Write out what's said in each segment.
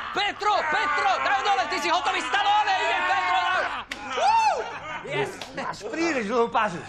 Petro, daj dole, ty si hotový, Stallone, ide Petro! Yes! Máš príliš dlhú pazu.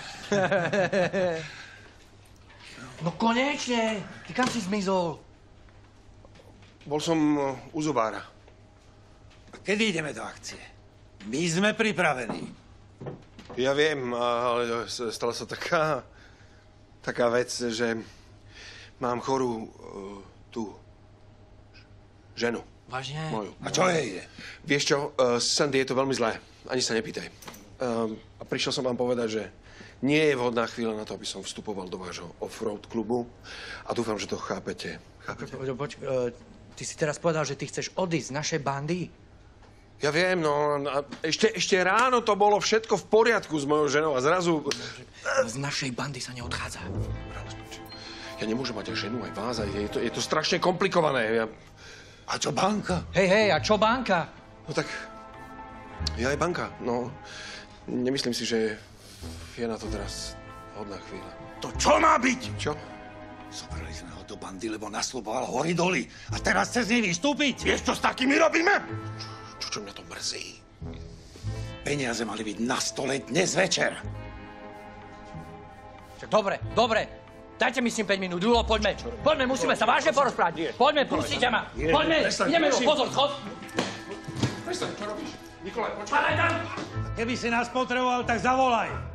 No konečne, ty kam si zmizol? Bol som u zubára. Kedy ideme do akcie? My sme pripravení. Ja viem, ale stala sa taká vec, že mám chorú tú ženu. Vážne? Moju. A čo jej ide? Vieš čo, Sandy, je to veľmi zlé. Ani sa nepýtaj. A prišiel som vám povedať, že nie je vhodná chvíľa na to, aby som vstupoval do vášho off-road klubu. A dúfam, že to chápete. Ty si teraz povedal, že ty chceš odísť z našej bandy? Ja viem, no. Ešte ráno to bolo všetko v poriadku s mojou ženou a zrazu... Z našej bandy sa neodchádza. Ja nemôžem mať aj ženu, aj vás. Je to strašne komplikované. A čo banka? Hej, a čo banka? No tak... Ja aj banka, no. Nemyslím si, že je na to teraz hodná chvíľa. To čo má byť? Čo? Zobrali sme ho do bandy, lebo nasľuboval hory doly. A teraz chce z nej vystúpiť? Vieš, čo s takými robíme? Čo mňa to mrzí? Peniaze mali byť na stole dnes večer. Dobre. Dajte mi s ním 5 minút. Julo, poďme, musíme sa vážne porozprávať. Poďme, pustite ma. Poďme, ideme, pozor, chod. Prestaň, čo robíš? Nikolaj, počkaj. Padaj tam. Keby si nás potreboval, tak zavolaj.